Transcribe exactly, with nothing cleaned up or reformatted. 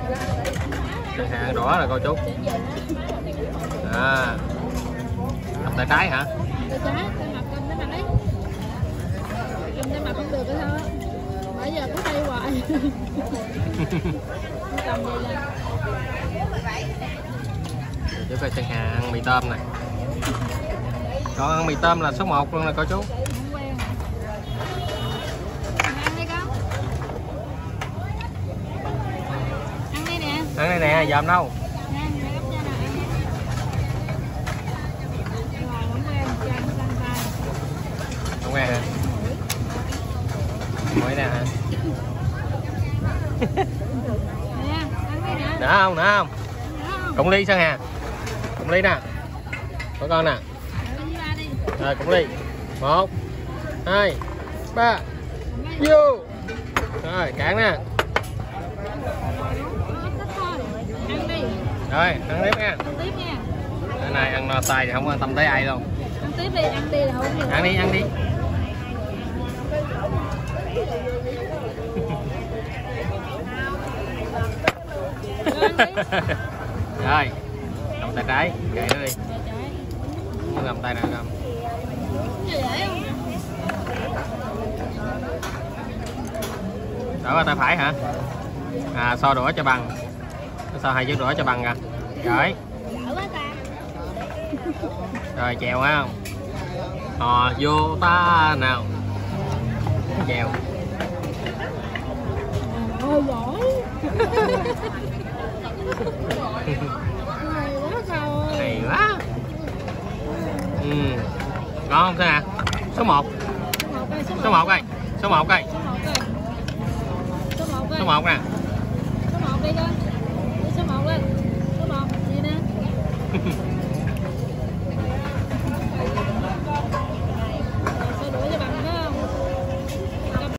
Chân hàng đỏ là cô chú. À, cầm tay trái hả? Tay trái, tay mặt cầm tay mặt đấy. Cầm tay mặt không được nữa thôi. Bây giờ cứ tay hoài. Cầm vậy là. Chú coi chân hàng ăn mì tôm này. Còn ăn mì tôm là số một luôn nè cô chú. Không quen. Ăn đi con. Ăn đi nè. Ăn đây nè, dòm đâu. Không nghe hả? Mỗi nè hả? Nữa không? Nữa không? Cũng ly sao hà? Cũng ly nè. Của con nè. Rồi cũng ly. Một, hai, ba. Vô. Rồi cạn nè. Rồi ăn tiếp nha. Ăn tiếp nha. Cái này ăn no tay thì không quan tâm tới ai luôn. Ăn tiếp đi, ăn đi là không được. Ăn đi, ăn đi. Rồi, cầm tay trái, kệ nó đi. Không cầm tay nào cầm. Đổ qua tay phải hả? À, so đũa cho bằng. So hai chiếc đũa cho bằng kìa. Rồi. Rồi chèo phải không? Hò vô ta nào. Chèo. Ôi giỏi. Hay quá. Ừ. Ngon không thế nè? Số một. Số một đây. Số một đây. Số một nè.